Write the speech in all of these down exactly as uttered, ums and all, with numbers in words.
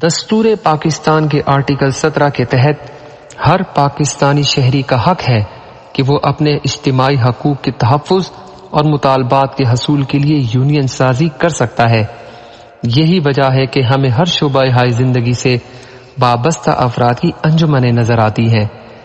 دستور پاکستان کے آرٹیکل سترہ کے تحت ہر پاکستانی شہری کا حق ہے کہ وہ اپنے اجتماعی حقوق کے تحفظ اور مطالبات کے حصول کے لیے یونین سازی کر سکتا ہے۔ یہی وجہ ہے کہ ہمیں ہر شعبہ ہائے زندگی سے وابستہ افراد کی انجمنیں نظر آتی ہیں،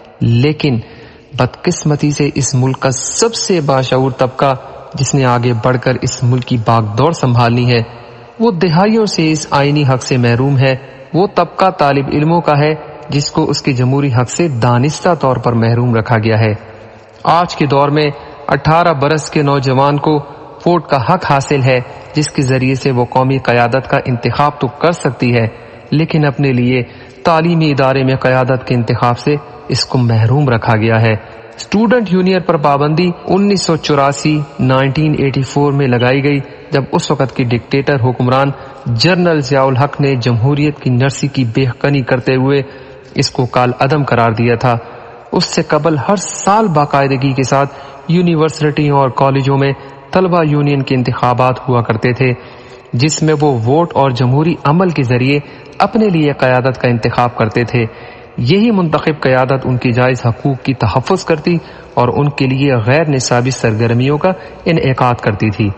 لیکن بدقسمتی سے اس ملک کا سب سے باشعور طبقہ جس نے آگے بڑھ کر اس ملک کی باغ دوڑ سنبھالنی ہے، وہ دہائیوں سے اس آئینی حق سے محروم ہے۔ وہ طبقہ طالب علموں کا ہے جس کو اس کے جمہوری حق سے دانستہ طور پر محروم رکھا گیا ہے۔ آج کے دور میں اٹھارہ برس کے نوجوان کو ووٹ کا حق حاصل ہے، جس کے ذریعے سے وہ قومی قیادت کا انتخاب تو کر سکتی ہے، لیکن اپنے لیے تعلیمی ادارے میں قیادت کے انتخاب سے اس کو محروم رکھا گیا ہے۔ اسٹوڈنٹ یونین پر پابندی انیس سو چوراسی نائنٹین ایٹی فور میں لگائی گئی، جب اس وقت کی ڈکٹیٹر حکمران جنرل ضیاء الحق نے جمہوریت کی نرسی کی بے حقانی کرتے ہوئے اس کو کال عدم قرار دیا تھا۔ اس سے قبل ہر سال باقاعدگی کے ساتھ یونیورسٹیوں اور کالجوں میں طلبہ یونین کے انتخابات ہوا کرتے تھے، جس میں وہ ووٹ اور جمہوری عمل کے ذریعے اپنے لیے قیادت کا انتخاب کرتے تھے۔ یہی منتخب قیادت ان کی جائز حقوق کی تحفظ کرتی اور ان کے لیے غیر نصابی سرگرمیوں کا انعقاد کرتی تھی۔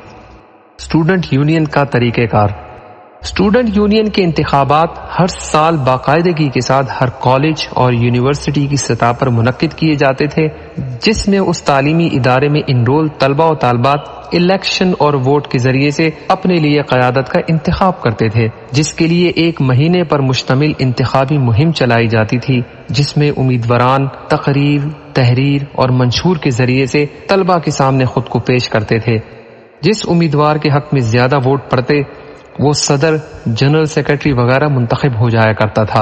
اسٹوڈنٹ یونین کا طریقہ کار۔ اسٹوڈنٹ یونین کے انتخابات ہر سال باقاعدگی کے ساتھ ہر کالج اور یونیورسٹی کی سطح پر منعقد کیے جاتے تھے، جس میں اس تعلیمی ادارے میں انرول طلبہ و طالبات الیکشن اور ووٹ کے ذریعے سے اپنے لیے قیادت کا انتخاب کرتے تھے، جس کے لیے ایک مہینے پر مشتمل انتخابی مہم چلائی جاتی تھی، جس میں امیدواران تقریر، تحریر اور منشور کے ذریعے سے طلبہ کے سامنے خود کو پیش کرتے تھے۔ جس امیدوار کے حق میں زیادہ ووٹ پڑتے وہ صدر، جنرل سیکرٹری وغیرہ منتخب ہو جایا کرتا تھا۔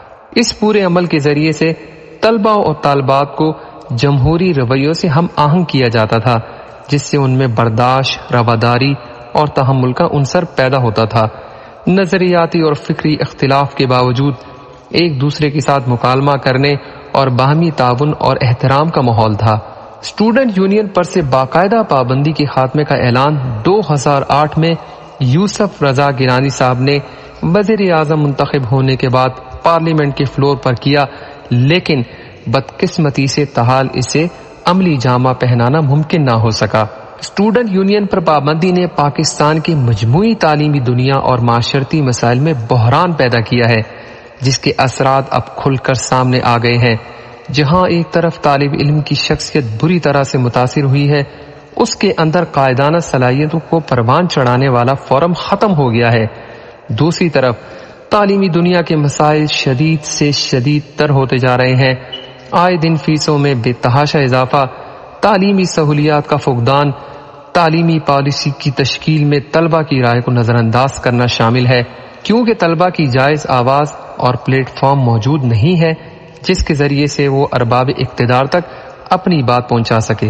اس پورے عمل کے ذریعے سے طلبہ اور طالبات کو جمہوری رویوں سے ہم آہنگ کیا جاتا تھا، جس سے ان میں برداشت، رواداری اور تحمل کا عنصر پیدا ہوتا تھا۔ نظریاتی اور فکری اختلاف کے باوجود ایک دوسرے کے ساتھ مکالمہ کرنے اور باہمی تعاون اور احترام کا ماحول تھا۔ اسٹوڈنٹ یونین پر سے باقاعدہ پابندی کے خاتمے کا اعلان دو ہزار آٹھ میں یوسف رضا گیلانی صاحب نے وزیر اعظم منتخب ہونے کے بعد پارلیمنٹ کے فلور پر کیا، لیکن بدقسمتی سے تاحال اسے عملی جامہ پہنانا ممکن نہ ہو سکا۔ اسٹوڈنٹ یونین پر پابندی نے پاکستان کی مجموعی تعلیمی دنیا اور معاشرتی مسائل میں بحران پیدا کیا ہے، جس کے اثرات اب کھل کر سامنے آ گئے ہیں۔ جہاں ایک طرف طالب علم کی شخصیت بری طرح سے متاثر ہوئی ہے، اس کے اندر قائدانہ صلاحیتوں کو پروان چڑھانے والا فورم ختم ہو گیا ہے۔ دوسری طرف تعلیمی دنیا کے مسائل شدید سے شدید تر ہوتے جا رہے ہیں۔ آئے دن فیسوں میں بے تحاشا اضافہ، تعلیمی سہولیات کا فقدان، تعلیمی پالیسی کی تشکیل میں طلبہ کی رائے کو نظر انداز کرنا شامل ہے، کیونکہ طلبہ کی جائز آواز اور پلیٹ فارم موجود نہیں ہے جس کے ذریعے سے وہ ارباب اقتدار تک اپنی بات پہنچا سکے۔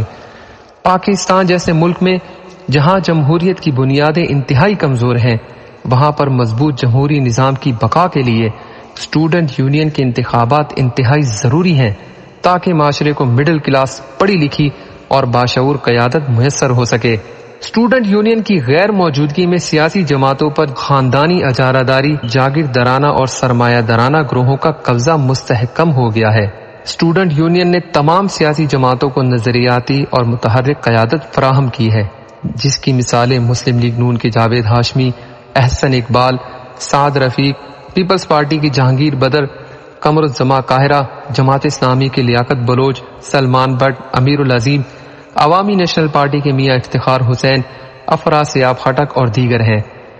پاکستان جیسے ملک میں جہاں جمہوریت کی بنیادیں انتہائی کمزور ہیں، وہاں پر مضبوط جمہوری نظام کی بقا کے لیے اسٹوڈنٹ یونین کے انتخابات انتہائی ضروری ہیں، تاکہ معاشرے کو مڈل کلاس، پڑھی لکھی اور باشعور قیادت میسر ہو سکے۔ اسٹوڈنٹ یونین کی غیر موجودگی میں سیاسی جماعتوں پر خاندانی اجارہ داری، جاگیردارانہ اور سرمایہ دارانہ گروہوں کا قبضہ مستحکم ہو گیا ہے۔ اسٹوڈنٹ یونین نے تمام سیاسی جماعتوں کو نظریاتی اور متحرک قیادت فراہم کی ہے، جس کی مثالیں مسلم لیگ نون کے جاوید ہاشمی، احسن اقبال، سعد رفیق، پیپلز پارٹی کی جہانگیر بدر، قمر الزما قاہرہ، جماعت اسلامی کے لیاقت بلوچ، سلمان بٹ، امیر العظیم، عوامی نیشنل پارٹی کے میاں افتخار حسین، افراز سیاب خٹک اور دیگر ہیں۔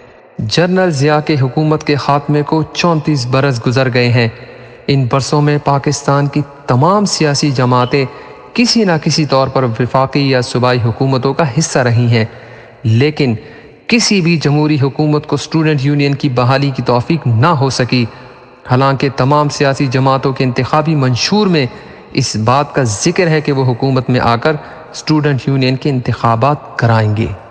جنرل ضیاء کے حکومت کے خاتمے کو چونتیس برس گزر گئے ہیں۔ ان برسوں میں پاکستان کی تمام سیاسی جماعتیں کسی نہ کسی طور پر وفاقی یا صوبائی حکومتوں کا حصہ رہی ہیں، لیکن کسی بھی جمہوری حکومت کو اسٹوڈنٹ یونین کی بحالی کی توفیق نہ ہو سکی، حالانکہ تمام سیاسی جماعتوں کے انتخابی منشور میں اس بات کا ذکر ہے کہ وہ حکومت میں آ کر اسٹوڈنٹ یونین کے انتخابات کرائیں گے۔